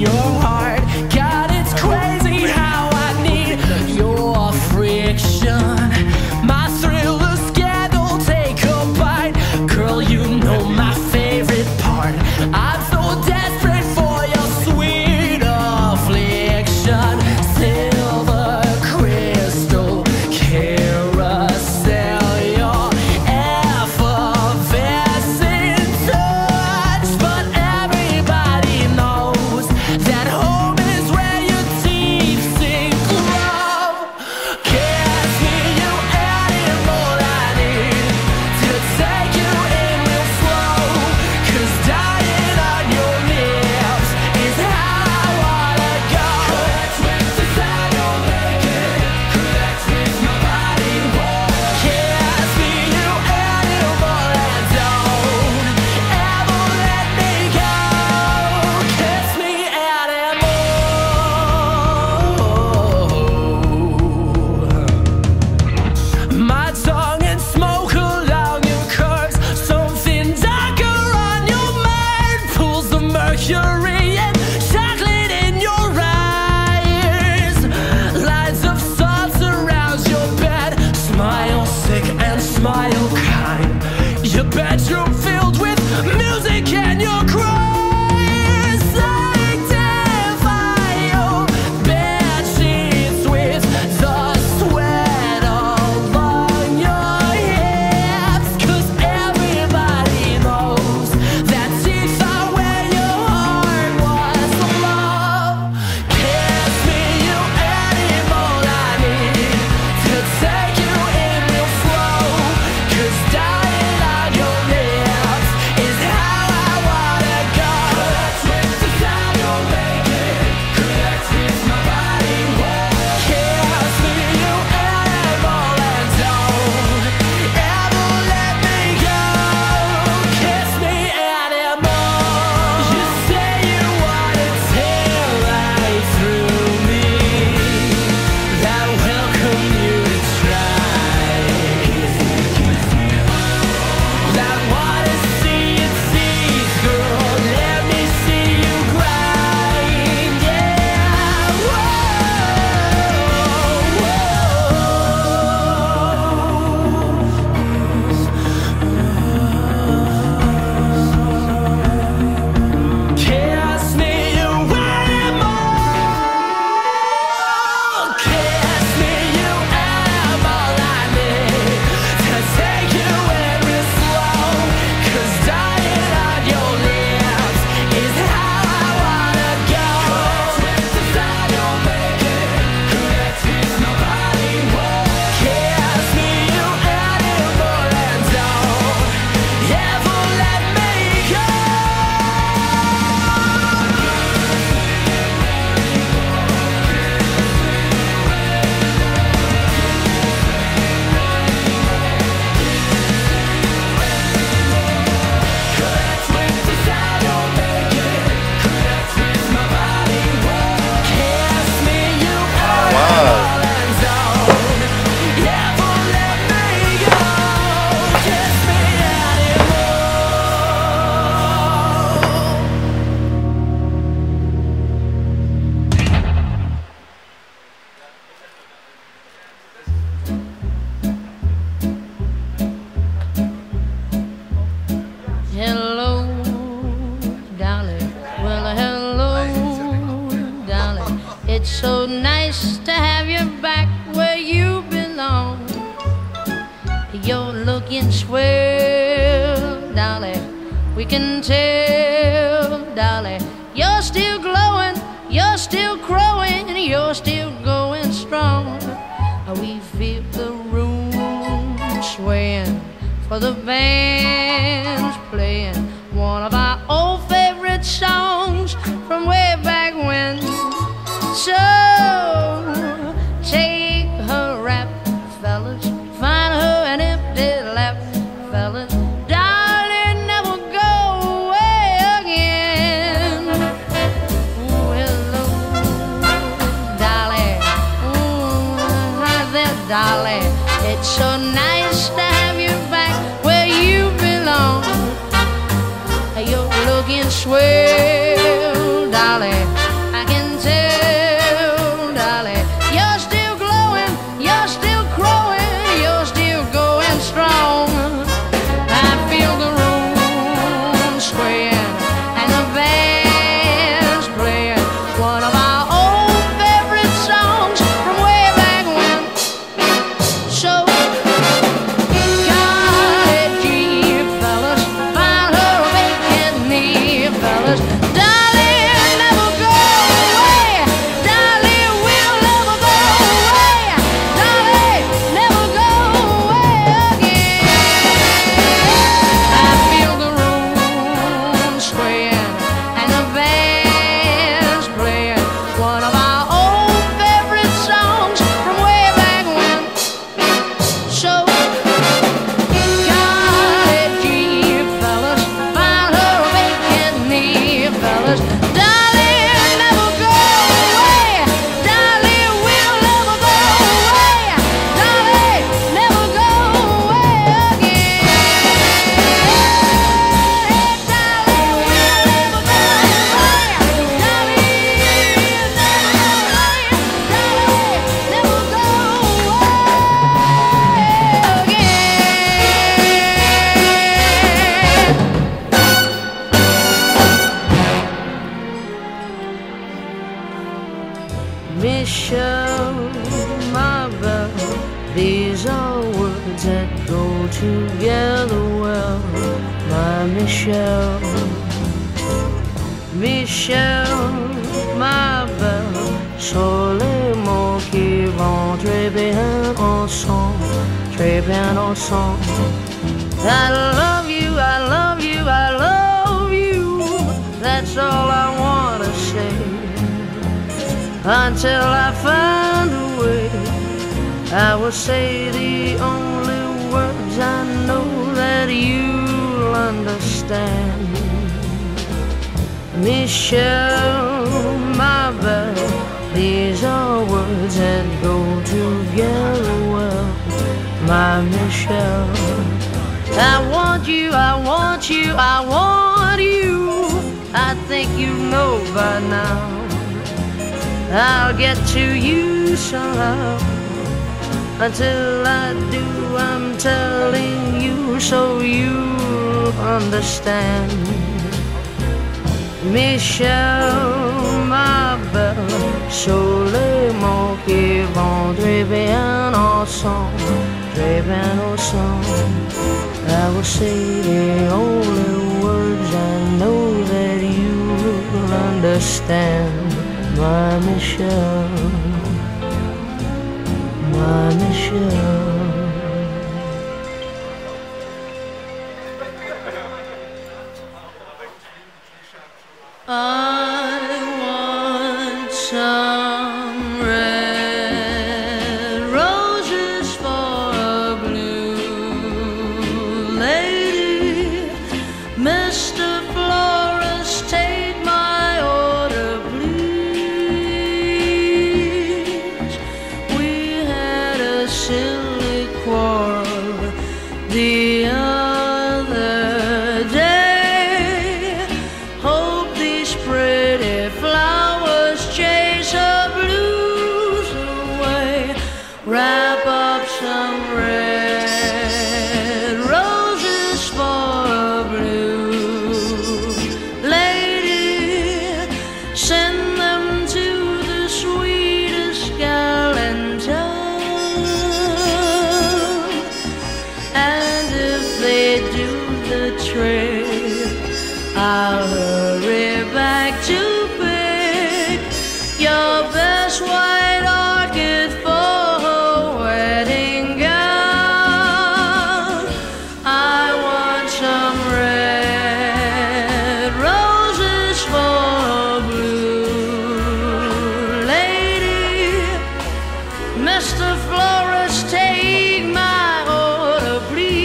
your heart. God, it's crazy how I need your friction. My thriller scandal, take a bite. Girl, you know my favorite part. I'm so desperate for your sweet affliction. Silver crystal carousel, your effervescent touch. But everybody knows that home is where your teeth sink love. Kiss me, you animal, I need to take you in real slow. 'Cause dying on your lips is how I wanna go. Connect with the sound you're making, connect with my body, whoa. Kiss me, you animal, and don't ever let me go. Kiss me, animal. My tongue and smoke along your curves, something darker on your mind pulls the mercury and chocolate in your eyes. Lines of salt surrounds your bed, smile sick and smile kind. Your bedroom filled with music and your cries. Sanctify your bed sheets with the sweat along your hips. 'Cause everybody knows that teeth are where your heart was, love. Kiss me, you animal, I need to take you in real slow. 'Cause dying on your lips is how I wanna go. Connect with the sound you're making, connect with my body, whoa. Kiss me, you animal, and don't ever let me go. Kiss me, animal. You say you wanna tear right through me. I welcome you to try. I wanna see your teeth, girl. Let me see you grind, yeah. Kiss me, you animal. Kiss me, you animal, I need to take you in real slow. 'Cause dying on your lips is how I wanna go. Connect with the sound you're making, connect with my body, whoa. Kiss me, you animal, and don't ever let me go. Connect with the sound you're making, connect with my body, whoa. Kiss me, you animal, and don't ever let me go. Kiss me, animal. Hello, darling. Well, hello, darling. It's so nice to have you back where you belong. You're looking swell, darling. We can tell, darling. You're still glowing, you're still growing, you're still going strong. We feel the room swaying for the band's playing one of our old favorite songs from way back when. So take her rap, fellas, find her an empty lap, fellas. Darling, never go away again. Ooh, hello, darling. Ooh, hi there, darling. It's so nice to have you back where you belong. You're looking swell, darling. together well, my Michelle. Michelle, ma belle, sont les mots qui vont très bien ensemble, très bien ensemble. I love you, I love you, I love you. That's all I wanna say. Until I find a way, I will say the only words I know that you'll understand. Michelle, my belle, these are words that go together well, my Michelle. I want you, I want you, I want you. I think you know by now. I'll get to you somehow. Until I do, I'm telling you so you'll understand. Michelle, ma belle, sont les mots qui vont très bien ensemble, très bien ensemble. I will say the only words I know that you'll understand, my Michelle, my Michelle. I want some red roses for a blue lady. Mr. Florist, take my order, please. We had a silly quarrel the other day. Hope these pretty flowers chase her blues away. Wrap up some red roses for a blue lady. Send them to the sweetest gal in town. And if they do the trick, I'll hurry back to pick your best white orchid for her wedding gown. I want some red roses for a blue lady. Mr. Florist, take my order,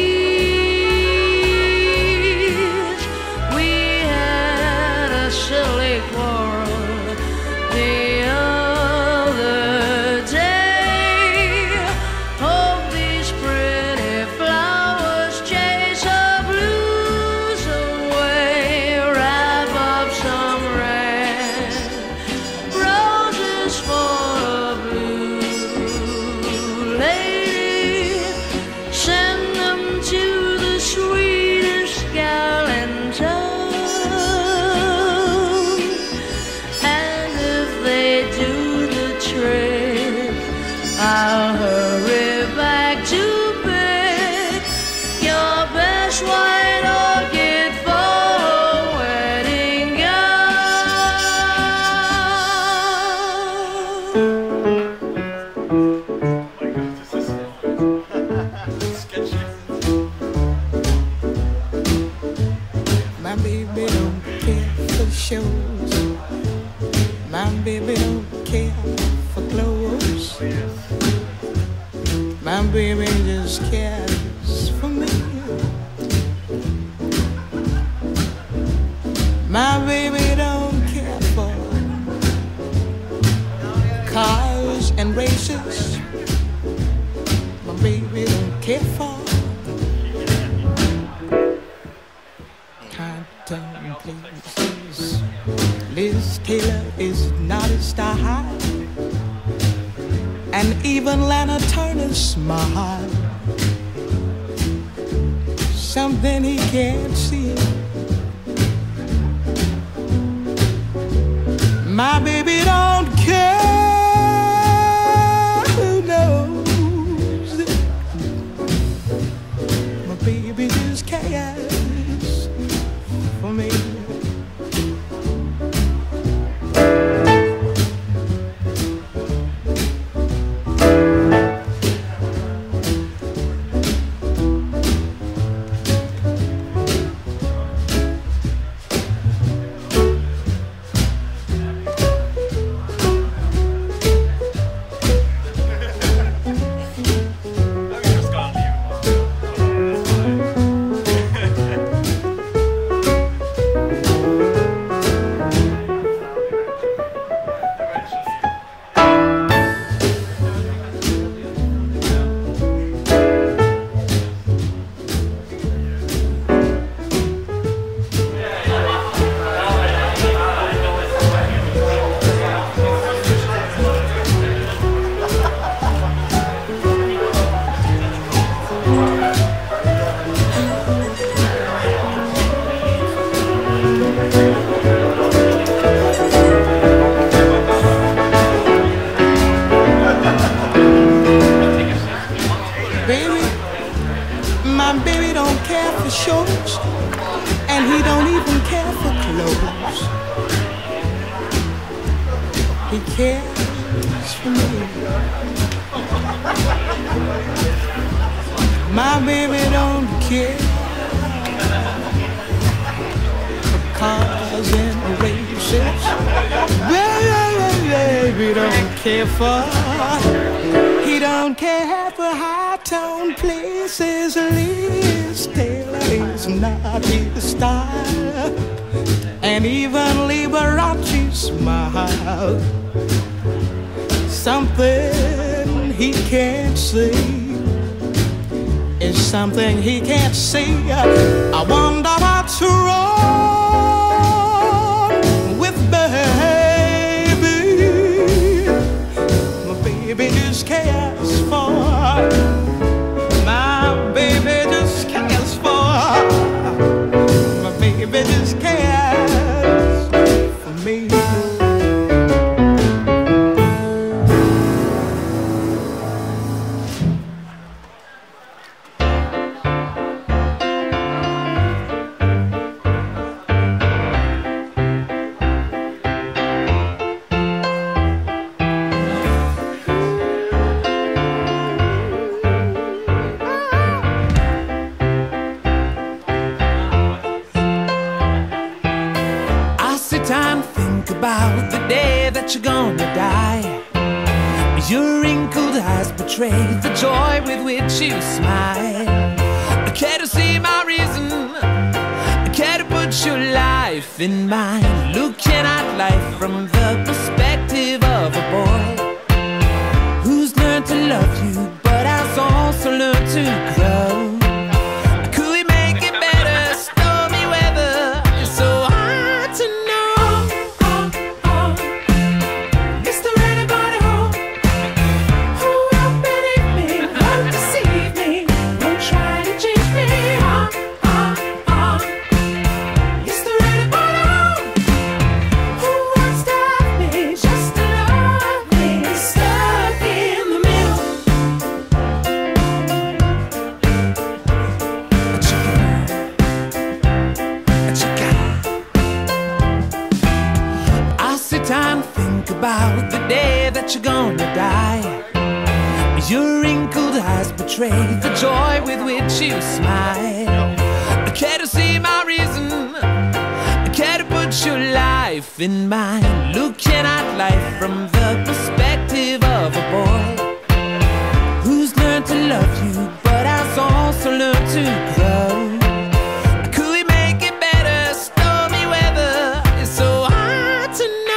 please. We had a silly quarrel the other day. Hope these pretty flowers chase her blues away. Wrap up some red roses for a blue lady. Send them to the sweetest gal in town. And if they do the trick, I'll hurry back to pick your best white orchid for a wedding My baby don't care for shows. My baby don't care for clothes. My baby just cares for me. My baby don't care for cars and races. My baby don't care for cotton places. Liz Taylor is not a star high, and even Lana Turner's smile. Something he can't see. My baby don't care who knows. My just cares for me. And he don't even care for clothes. He cares for me. My baby don't care for cars and races. Baby don't care for. He don't care for high-tone places. Liz Taylor is not his style, and even Liberace smile. Something he can't see is something he can't see. I wonder what's wrong with baby. My baby just cares for. My baby just cares for. My baby just cares for me. About the day that you're gonna die. Your wrinkled eyes betray the joy with which you smile. I care to see my reason, I care to put your life in mine. Looking at life from the perspective of a boy who's learned to love you but has also learned to grow. Could we make it better? Stormy weather is so hard to know. About the day that you're gonna die. Your wrinkled eyes betray the joy with which you smile. I care to see my reason, I care to put your life in mine. Looking at life from the perspective of a boy who's learned to love you but has also learned to grow. Could we make it better? Stormy weather is so hard to know.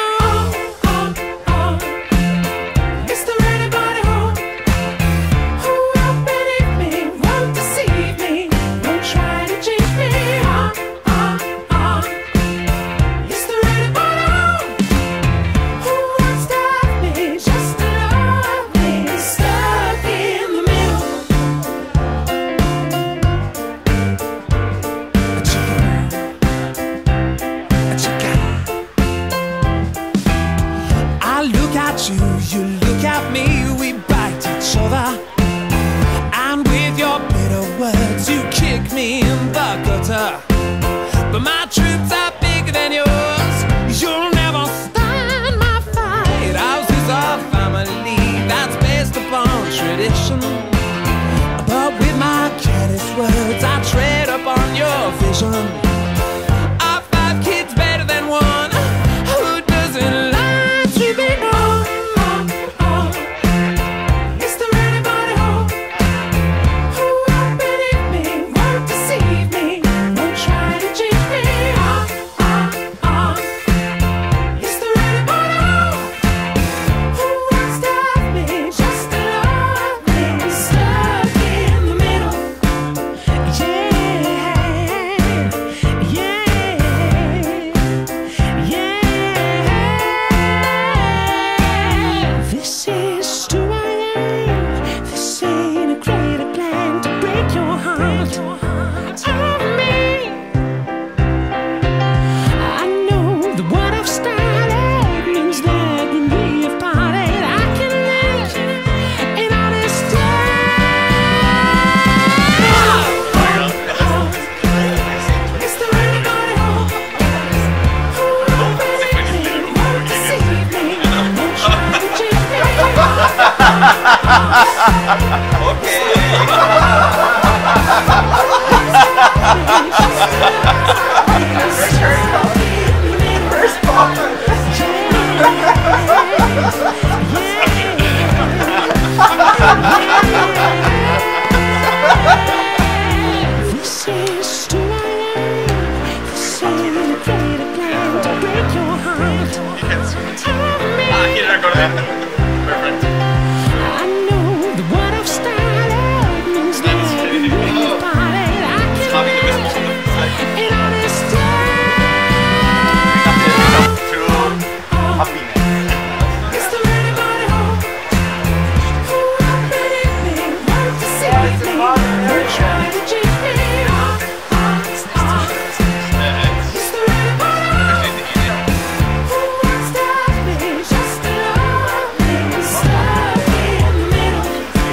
in the gutter. But my troops are bigger than yours. You'll never stand my fight. Ours is a family that's based upon tradition. But with my careless words, I tread upon your vision. Are 5 kids better than one? Who doesn't like to be known? Is there anybody home who won't believe me, won't deceive me, won't try to cheat me? Is there anybody home who wants to have me, just to love me, stuck in the middle? This is who I am. This ain't a greater plan to break your heart of me. I know that what I've started means that when we have parted, I can live in honesty. Is there anybody home who won't believe me, won't deceive me, won't try to cheat me? This is who I am. This ain't a greater plan to break your heart of me. I know that what I've started means that when we have parted, I can live in honesty. Is there anybody home who won't believe me, won't deceive me, won't try to cheat me? Is there anybody home who wants to have me, just to love me, stuck in the middle?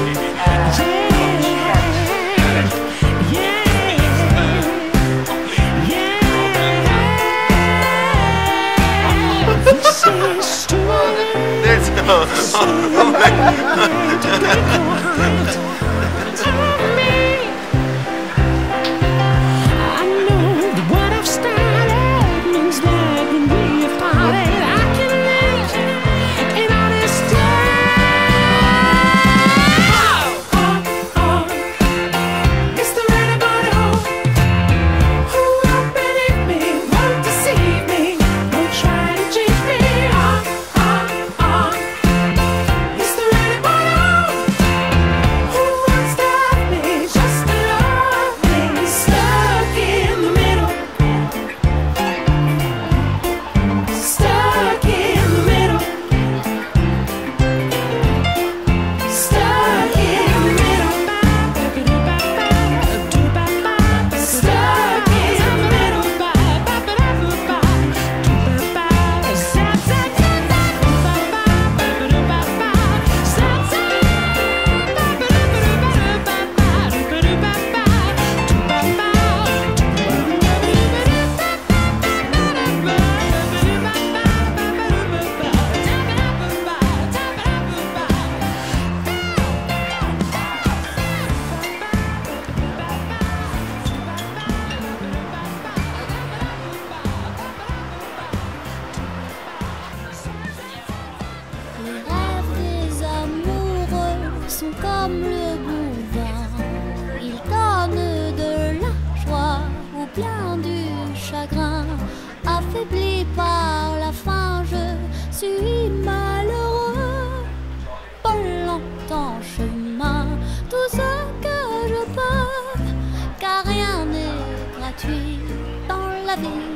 This is who I am. There's no. I know that what I've started means that when we have parted, I can live in honesty. Is there anybody home who won't believe me, won't deceive me, won't try to cheat me? Is there anybody home who wants to have me, just to love me, stuck in the middle? Stuck in the middle. Stuck in the middle. Stuck in the middle. Les rêves des amoureux sont comme le bon vin. Ils donnent de la joie ou bien du chagrin. Affaibli par la faim, je suis malheureux. Pas longtemps chemin, tout ce que je peux, car rien n'est gratuit dans la vie.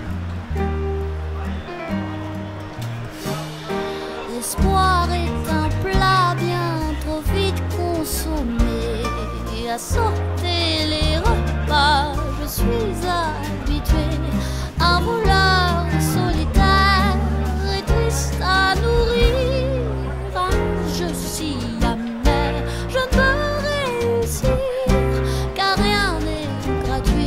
L'espoir est un plat bien trop vite consommé. À sortir les repas, je suis habitué. Un voleur solitaire et triste à nourrir. Un jeu si amer, je ne peux réussir, car rien n'est gratuit.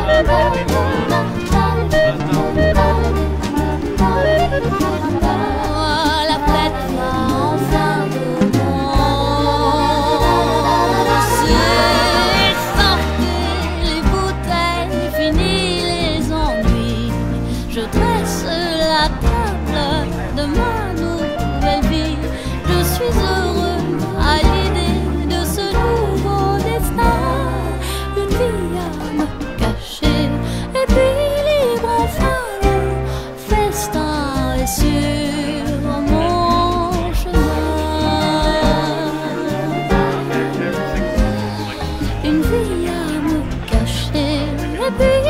La fête va enfin commencer. Sortez les bouteilles, fini les ennuis. Je dresse la table de ma nouvelle vie. Je suis heureux à l'idée de ce nouveau destin. Une vie à me cacher et puis libre enfin le festin est sur mon chemin. Une vie à me cacher et puis